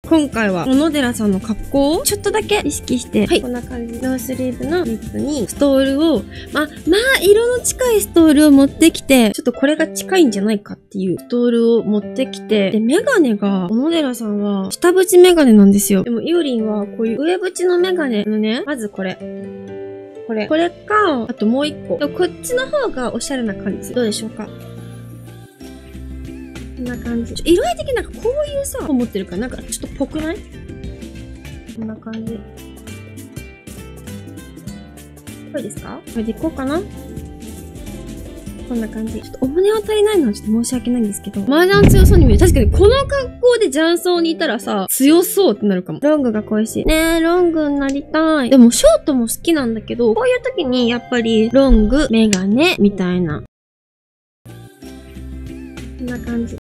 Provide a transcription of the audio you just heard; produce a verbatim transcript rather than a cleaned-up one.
今回は小野寺さんの格好をちょっとだけ意識して、はい、こんな感じ。ノースリーブのリップにストールを、ま、まあ、色の近いストールを持ってきて、ちょっとこれが近いんじゃないかっていうストールを持ってきて、で、メガネが、小野寺さんは下縁メガネなんですよ。でも、イオリンはこういう上縁のメガネのね、まずこれ。これ。これか、あともう一個。こっちの方がおしゃれな感じ。どうでしょうか？こんな感じ。色合い的になんかこういうさ、持ってるからなんかちょっとぽくない？こんな感じ。これですか？これでいこうかな。こんな感じ。ちょっとお胸は足りないのはちょっと申し訳ないんですけど。麻雀強そうに見える。確かにこの格好で雀荘にいたらさ、強そうってなるかも。ロングが恋しい。ねえ、ロングになりたい。でもショートも好きなんだけど、こういう時にやっぱりロング、メガネ、みたいな。こんな感じ。